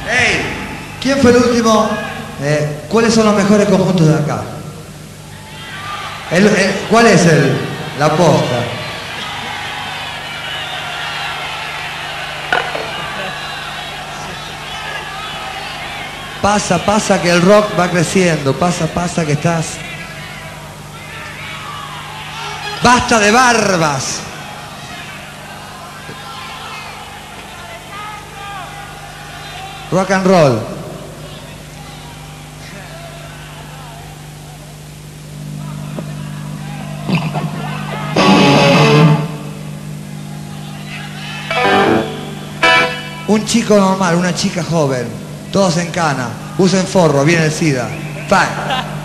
Hey, ¿quién fue el último? ¿Cuáles son los mejores conjuntos de acá? ¿Cuál es la posta? Pasa, pasa que el rock va creciendo. Pasa, pasa que estás... ¡Basta de barbas! Rock and roll. Un chico normal, una chica joven, todos en cana, usen forro, viene el SIDA. ¡Fan!